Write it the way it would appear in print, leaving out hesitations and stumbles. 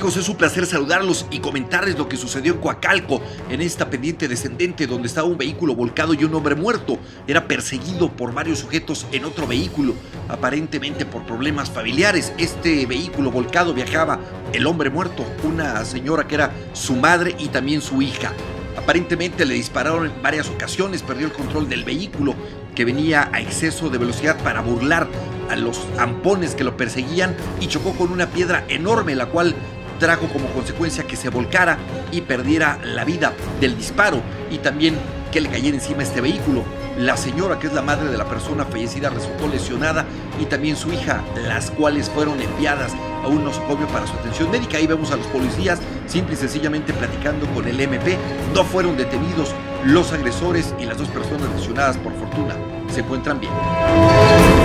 amigos? Es un placer saludarlos y comentarles lo que sucedió en Coacalco, en esta pendiente descendente donde estaba un vehículo volcado y un hombre muerto. Era perseguido por varios sujetos en otro vehículo, aparentemente por problemas familiares. Este vehículo volcado viajaba el hombre muerto, una señora que era su madre y también su hija. Aparentemente le dispararon en varias ocasiones, perdió el control del vehículo que venía a exceso de velocidad para burlar a los ampones que lo perseguían y chocó con una piedra enorme, la cual trajo como consecuencia que se volcara y perdiera la vida del disparo y también que le cayera encima este vehículo. La señora, que es la madre de la persona fallecida, resultó lesionada y también su hija, las cuales fueron enviadas a un nosocomio para su atención médica. Ahí vemos a los policías simple y sencillamente platicando con el MP. No fueron detenidos los agresores y las dos personas lesionadas, por fortuna, se encuentran bien.